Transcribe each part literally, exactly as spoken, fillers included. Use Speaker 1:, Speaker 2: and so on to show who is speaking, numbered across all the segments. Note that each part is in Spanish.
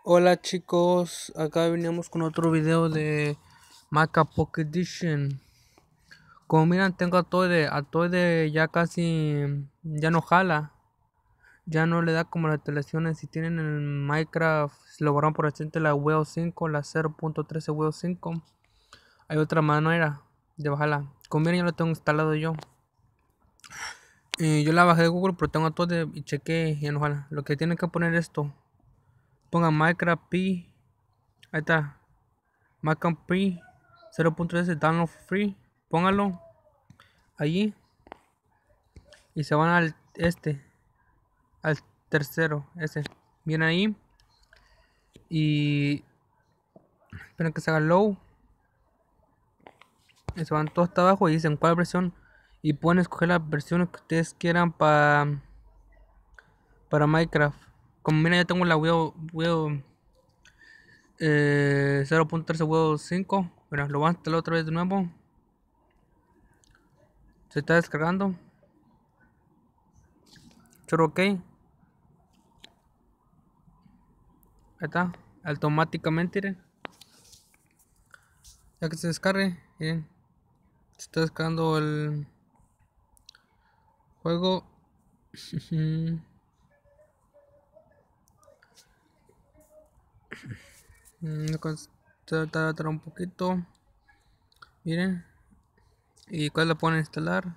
Speaker 1: Hola chicos, acá venimos con otro video de Maca Pocket Edition. Como miran, tengo a Toide, a Toide ya casi ya no jala, ya no le da como las instalaciones. Si tienen el Minecraft, si lo borran por accidente la W E O cinco, la cero punto trece W E O cinco, hay otra manera de bajarla. Como miren, ya lo tengo instalado yo. Y yo la bajé de Google, pero tengo a Toide y chequé y ya no jala. Lo que tienen que poner es esto: pongan Minecraft P, ahí está. Minecraft P cero punto trece download free, póngalo allí y se van al este, al tercero, ese. Viene ahí y esperen que se haga low y se van todos hasta abajo y dicen cuál versión y pueden escoger las versiones que ustedes quieran para para Minecraft. Como miren, ya tengo la W E O eh, cero punto trece W E O cinco. Bueno, lo voy a instalar otra vez de nuevo. Se está descargando. Chorro, ok. Ahí está, automáticamente, miren. Ya que se descargue, miren, se está descargando el juego. Tardará un poquito, miren. Y cuál la pueden instalar.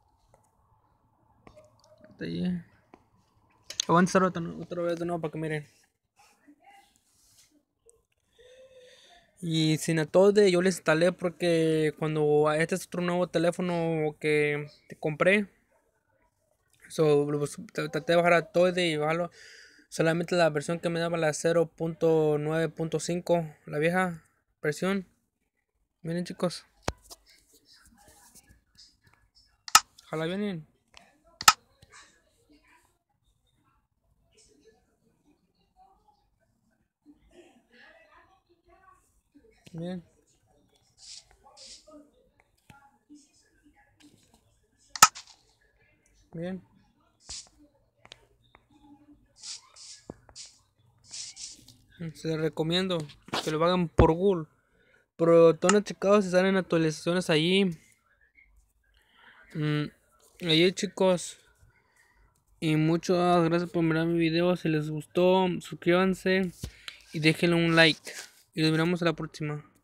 Speaker 1: Hasta allí. Lo voy a instalar otra, otra vez de nuevo para que miren. Y sin a todo de yo les instalé porque cuando este es otro nuevo teléfono que te compré, so, traté de bajar a todo y bajarlo solamente la versión que me daba, la cero punto nueve punto cinco, la vieja versión. Miren chicos, ojalá vienen. Miren. Bien. Se les recomiendo que lo hagan por Google. Pero todos checados si salen actualizaciones allí. Mm, allí chicos. Y muchas gracias por mirar mi video. Si les gustó, suscríbanse y déjenle un like. Y nos vemos a la próxima.